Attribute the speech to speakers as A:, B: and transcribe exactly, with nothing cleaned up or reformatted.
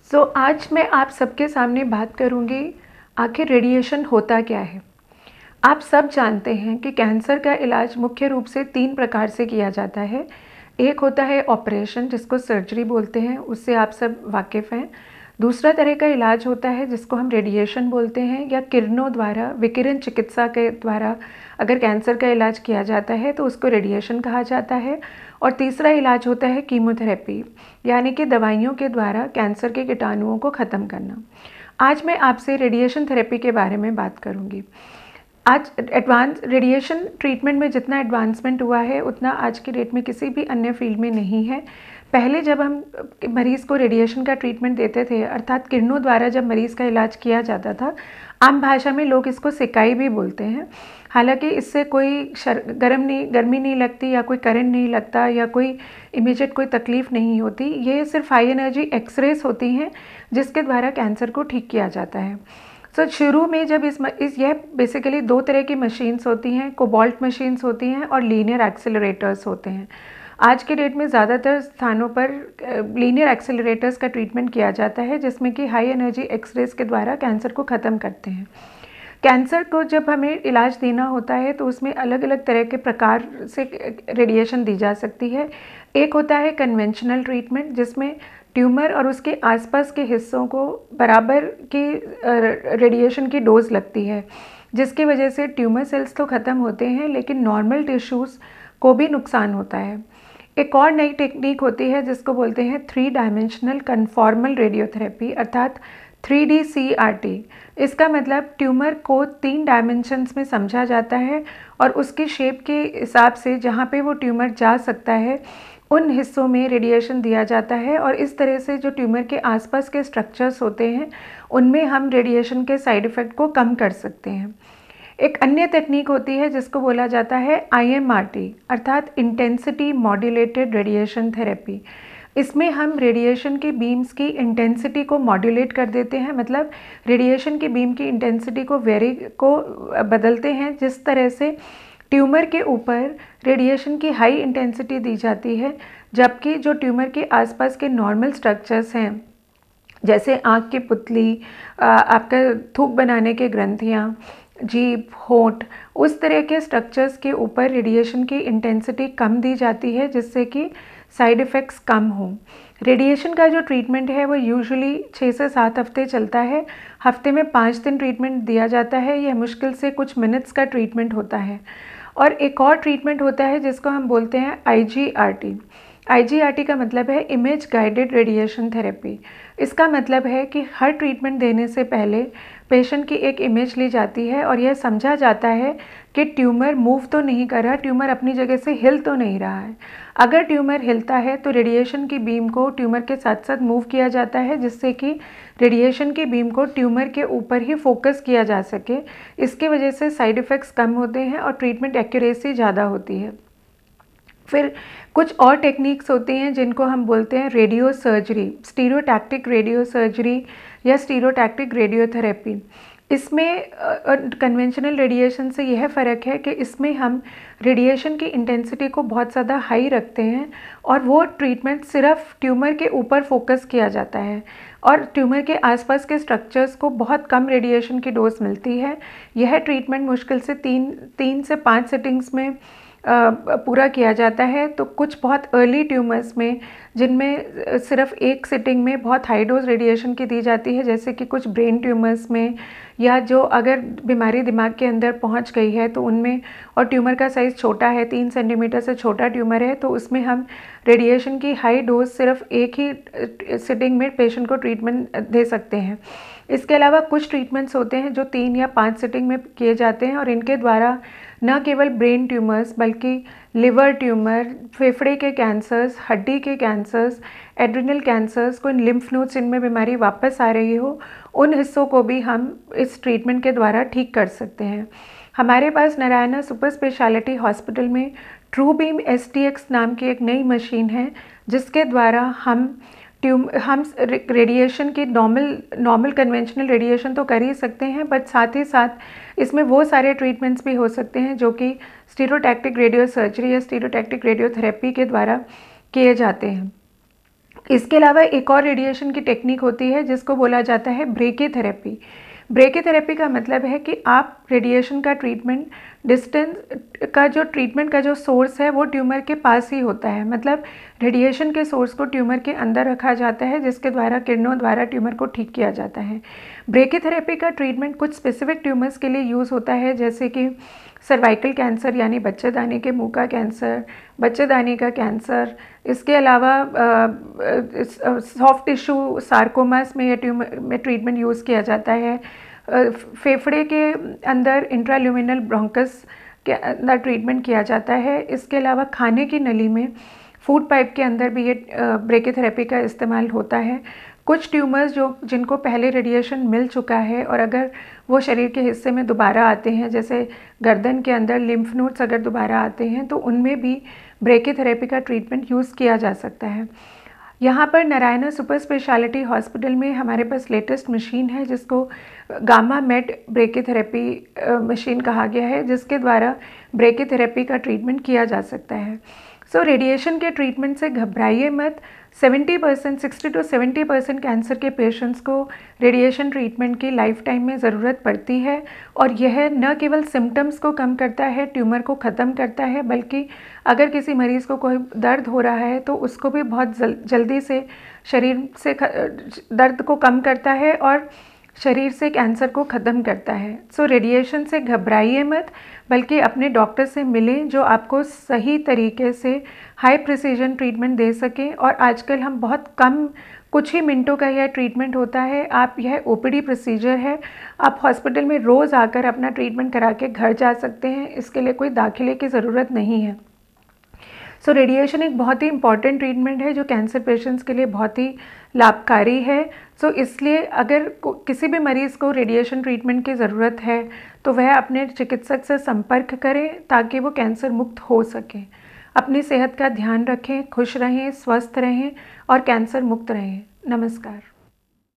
A: सो so, आज मैं आप सबके सामने बात करूंगी आखिर रेडिएशन होता क्या है। आप सब जानते हैं कि कैंसर का इलाज मुख्य रूप से तीन प्रकार से किया जाता है। एक होता है ऑपरेशन, जिसको सर्जरी बोलते हैं, उससे आप सब वाकिफ़ हैं। दूसरा तरह का इलाज होता है जिसको हम रेडिएशन बोलते हैं, या किरणों द्वारा, विकिरण चिकित्सा के द्वारा अगर कैंसर का इलाज किया जाता है तो उसको रेडिएशन कहा जाता है। और तीसरा इलाज होता है कीमोथेरेपी, यानी कि दवाइयों के द्वारा कैंसर के कीटाणुओं को ख़त्म करना। आज मैं आपसे रेडिएशन थेरेपी के बारे में बात करूँगी। आज एडवांस रेडिएशन ट्रीटमेंट में जितना एडवांसमेंट हुआ है उतना आज की डेट में किसी भी अन्य फील्ड में नहीं है। पहले जब हम मरीज़ को रेडिएशन का ट्रीटमेंट देते थे, अर्थात किरणों द्वारा जब मरीज़ का इलाज किया जाता था, आम भाषा में लोग इसको सिकाई भी बोलते हैं। हालांकि इससे कोई शर गर्म नहीं गर्मी नहीं लगती, या कोई करंट नहीं लगता, या कोई इमीडिएट कोई तकलीफ़ नहीं होती। ये सिर्फ हाई एनर्जी एक्सरेज होती हैं जिसके द्वारा कैंसर को ठीक किया जाता है। सो so, शुरू में जब इस इस यह बेसिकली दो तरह की मशीन्स होती हैं, कोबाल्ट मशीन्स होती हैं और लीनियर एक्सेलरेटर्स होते हैं। आज के डेट में ज़्यादातर स्थानों पर लीनियर एक्सेलरेटर्स का ट्रीटमेंट किया जाता है, जिसमें कि हाई एनर्जी एक्सरेज के द्वारा कैंसर को ख़त्म करते हैं। कैंसर को जब हमें इलाज देना होता है तो उसमें अलग अलग तरह के प्रकार से रेडिएशन दी जा सकती है। एक होता है कन्वेंशनल ट्रीटमेंट, जिसमें ट्यूमर और उसके आसपास के हिस्सों को बराबर की रेडिएशन की डोज लगती है, जिसकी वजह से ट्यूमर सेल्स तो ख़त्म होते हैं लेकिन नॉर्मल टिश्यूज़ को भी नुकसान होता है। एक और नई टेक्निक होती है जिसको बोलते हैं थ्री डायमेंशनल कन्फॉर्मल रेडियोथेरेपी, अर्थात three D C R T. इसका मतलब ट्यूमर को तीन डायमेंशंस में समझा जाता है और उसकी शेप के हिसाब से जहाँ पे वो ट्यूमर जा सकता है उन हिस्सों में रेडिएशन दिया जाता है, और इस तरह से जो ट्यूमर के आसपास के स्ट्रक्चर्स होते हैं उनमें हम रेडिएशन के साइड इफ़ेक्ट को कम कर सकते हैं। एक अन्य तकनीक होती है जिसको बोला जाता है आई एम आर टी, अर्थात इंटेंसिटी मॉड्यूलेटेड रेडिएशन थेरेपी। इसमें हम रेडिएशन की बीम्स की इंटेंसिटी को मॉड्यूलेट कर देते हैं, मतलब रेडिएशन की बीम की इंटेंसिटी को वेरी को बदलते हैं, जिस तरह से ट्यूमर के ऊपर रेडिएशन की हाई इंटेंसिटी दी जाती है, जबकि जो ट्यूमर के आसपास के नॉर्मल स्ट्रक्चर्स हैं, जैसे आँख की पुतली, आपका थूक बनाने के ग्रंथियाँ, जीभ, होंठ, उस तरह के स्ट्रक्चर्स के ऊपर रेडिएशन की इंटेंसिटी कम दी जाती है, जिससे कि साइड इफ़ेक्ट्स कम हों। रेडिएशन का जो ट्रीटमेंट है वो यूजुअली छः से सात हफ्ते चलता है। हफ्ते में पाँच दिन ट्रीटमेंट दिया जाता है। यह मुश्किल से कुछ मिनट्स का ट्रीटमेंट होता है। और एक और ट्रीटमेंट होता है जिसको हम बोलते हैं I G R T. I G R T का मतलब है इमेज गाइडेड रेडिएशन थेरेपी। इसका मतलब है कि हर ट्रीटमेंट देने से पहले पेशेंट की एक इमेज ली जाती है और यह समझा जाता है कि ट्यूमर मूव तो नहीं कर रहा, ट्यूमर अपनी जगह से हिल तो नहीं रहा है। अगर ट्यूमर हिलता है तो रेडिएशन की बीम को ट्यूमर के साथ साथ मूव किया जाता है, जिससे कि रेडिएशन की बीम को ट्यूमर के ऊपर ही फोकस किया जा सके। इसकी वजह से साइड इफ़ेक्ट्स कम होते हैं और ट्रीटमेंट एक्यूरेसी ज़्यादा होती है। फिर कुछ और टेक्निक्स होती हैं जिनको हम बोलते हैं radio surgery, stereotactic radio surgery या स्टीरियोटैक्टिक रेडियोथेरेपी। इसमें कन्वेंशनल रेडिएशन से यह फ़र्क है कि इसमें हम रेडिएशन की इंटेंसिटी को बहुत ज़्यादा हाई रखते हैं और वो ट्रीटमेंट सिर्फ ट्यूमर के ऊपर फोकस किया जाता है और ट्यूमर के आसपास के स्ट्रक्चर्स को बहुत कम रेडिएशन की डोज मिलती है। यह ट्रीटमेंट मुश्किल से तीन तीन से पाँच सेटिंग्स में पूरा किया जाता है। तो कुछ बहुत अर्ली ट्यूमर्स में, जिनमें सिर्फ एक सिटिंग में बहुत हाई डोज रेडिएशन की दी जाती है, जैसे कि कुछ ब्रेन ट्यूमर्स में, या जो अगर बीमारी दिमाग के अंदर पहुंच गई है तो उनमें, और ट्यूमर का साइज़ छोटा है, तीन सेंटीमीटर से छोटा ट्यूमर है, तो उसमें हम रेडिएशन की हाई डोज सिर्फ एक ही सिटिंग में पेशेंट को ट्रीटमेंट दे सकते हैं। इसके अलावा कुछ ट्रीटमेंट्स होते हैं जो तीन या पाँच सिटिंग में किए जाते हैं और इनके द्वारा न केवल ब्रेन ट्यूमर्स बल्कि लिवर ट्यूमर, फेफड़े के कैंसर्स, हड्डी के कैंसर्स, एड्रिनल कैंसर्स, कोई लिम्फ नोड्स जिनमें बीमारी वापस आ रही हो, उन हिस्सों को भी हम इस ट्रीटमेंट के द्वारा ठीक कर सकते हैं। हमारे पास नारायणा सुपर स्पेशलिटी हॉस्पिटल में true beam S T X नाम की एक नई मशीन है, जिसके द्वारा हम ट्यूम हम रेडिएशन की नॉर्मल नॉर्मल कन्वेंशनल रेडिएशन तो कर ही सकते हैं, बट साथ ही साथ इसमें वो सारे ट्रीटमेंट्स भी हो सकते हैं जो कि स्टीरियोटैक्टिक रेडियो सर्जरी या स्टीरियोटैक्टिक रेडियोथेरेपी के द्वारा किए जाते हैं। इसके अलावा एक और रेडिएशन की टेक्निक होती है जिसको बोला जाता है ब्रेकीथेरेपी। ब्रेकीथेरेपी का मतलब है कि आप रेडिएशन का ट्रीटमेंट डिस्टेंस का जो ट्रीटमेंट का जो सोर्स है वो ट्यूमर के पास ही होता है, मतलब रेडिएशन के सोर्स को ट्यूमर के अंदर रखा जाता है जिसके द्वारा किरणों द्वारा ट्यूमर को ठीक किया जाता है। ब्रेकीथेरेपी का ट्रीटमेंट कुछ स्पेसिफिक ट्यूमर्स के लिए यूज़ होता है, जैसे कि सर्वाइकल कैंसर यानी बच्चेदानी के मुंह का कैंसर, बच्चेदानी का कैंसर। इसके अलावा सॉफ्ट टिश्यू सार्कोमास में या ट्यूमर में ट्रीटमेंट यूज़ किया जाता है। फेफड़े के अंदर इंट्राल्यूमिनल ब्रोंकस के अंदर ट्रीटमेंट किया जाता है। इसके अलावा खाने की नली में फूड पाइप के अंदर भी ये ब्रेकीथेरेपी का इस्तेमाल होता है। कुछ ट्यूमर्स जो जिनको पहले रेडिएशन मिल चुका है और अगर वो शरीर के हिस्से में दोबारा आते हैं, जैसे गर्दन के अंदर लिम्फ नोड्स अगर दोबारा आते हैं, तो उनमें भी ब्रेकीथेरेपी का ट्रीटमेंट यूज़ किया जा सकता है। यहाँ पर नारायणा सुपर स्पेशलिटी हॉस्पिटल में हमारे पास लेटेस्ट मशीन है जिसको गामा मेड ब्रेकीथेरेपी मशीन कहा गया है, जिसके द्वारा ब्रेकीथेरेपी का ट्रीटमेंट किया जा सकता है। सो so, रेडिएशन के ट्रीटमेंट से घबराइए मत। Seventy percent sixty to seventy percent cancer के पेशेंट्स को रेडिएशन ट्रीटमेंट की लाइफ टाइम में ज़रूरत पड़ती है और यह न केवल सिम्टम्स को कम करता है, ट्यूमर को ख़त्म करता है, बल्कि अगर किसी मरीज़ को कोई दर्द हो रहा है तो उसको भी बहुत जल, जल्दी से शरीर से दर्द को कम करता है और शरीर से कैंसर को ख़त्म करता है। सो so, रेडिएशन से घबराइए मत, बल्कि अपने डॉक्टर से मिलें जो आपको सही तरीके से हाई प्रिसीजन ट्रीटमेंट दे सकें। और आजकल हम बहुत कम कुछ ही मिनटों का यह ट्रीटमेंट होता है। आप यह ओपीडी प्रोसीजर है, आप हॉस्पिटल में रोज़ आकर अपना ट्रीटमेंट करा के घर जा सकते हैं, इसके लिए कोई दाखिले की ज़रूरत नहीं है। सो so, रेडिएशन एक बहुत ही इम्पॉर्टेंट ट्रीटमेंट है जो कैंसर पेशेंट्स के लिए बहुत ही लाभकारी है। सो so, इसलिए अगर किसी भी मरीज़ को रेडिएशन ट्रीटमेंट की ज़रूरत है तो वह अपने चिकित्सक से संपर्क करें ताकि वो कैंसर मुक्त हो सके। अपनी सेहत का ध्यान रखें, खुश रहें, स्वस्थ रहें और कैंसर मुक्त रहें। नमस्कार।